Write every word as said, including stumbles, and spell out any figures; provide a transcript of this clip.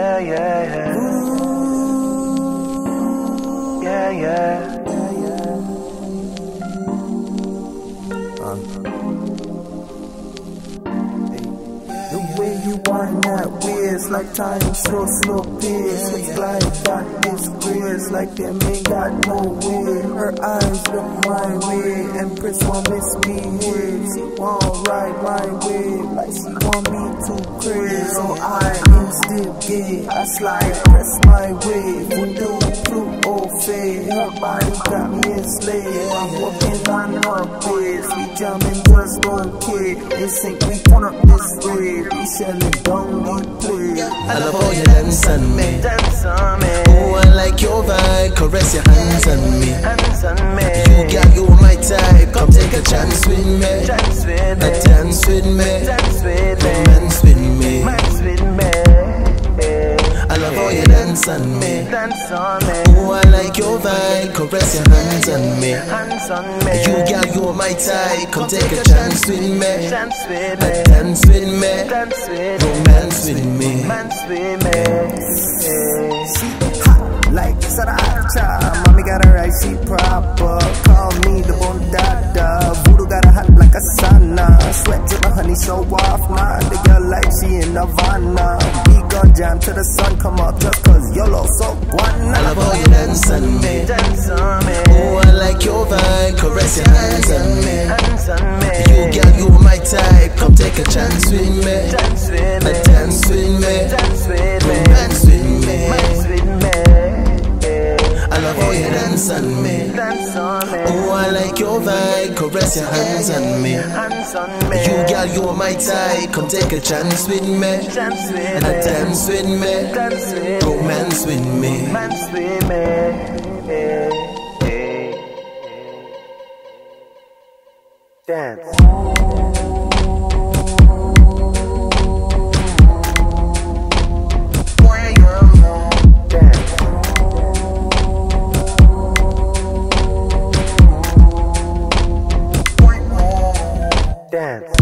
Yeah, yeah, yeah. Yeah, yeah. Uh. The way you wind that waist, like time slow, slow pace. It's like got this grace, like them ain't got no way. Her eyes look my way, Empress won't miss me here. She won't ride my wave, like she want me to crazy. So I instigate, I slide, press my way. Voodoo, true, oh fade. Her body got me enslaved. I'm walking on her base, we jamming just don't care. They think we turn up this way. We shelling down the play. I love how you dance on me. Dance on me. Oh, I like your vibe. Caress your hands on me. Hands on me. You got you my type. Come take a chance with me. Dance with me. Dance with me. Dance with me. Romance with me. Dance with me. I love how you dance on me. Dance on me. Oh, I like your vibe. Caress your hands on me. Hands on me. You got you my type. Come take a chance with me. Dance with me. Dance with me. Dance with me. Romance with me. Dance with me. She hot like Sriracha. Mommy got her right, she proper. Call me the Bondada. Voodoo got her hot like a sauna. Sweat to the honey, show off now. The girl like she in Nirvana. We gon' jam till the sun come up just cause YOLO so guana. I love how you dance on me. Dance on me. Oh, I like your vibe. Caress your hands on me. Hands on me. You got you my type. Come take a chance with me. Dance with me. Dance with me. Dance with me. Romance with me. Dance with me. I love how you dance on me. Dance on me. Oh, I like your vibe. Caress your hands on me. Hands on me. You got you my type. Come take a chance with me. Dance with And me. dance with me. Dance with me. Romance with me. Dance with me. Dance. Dance.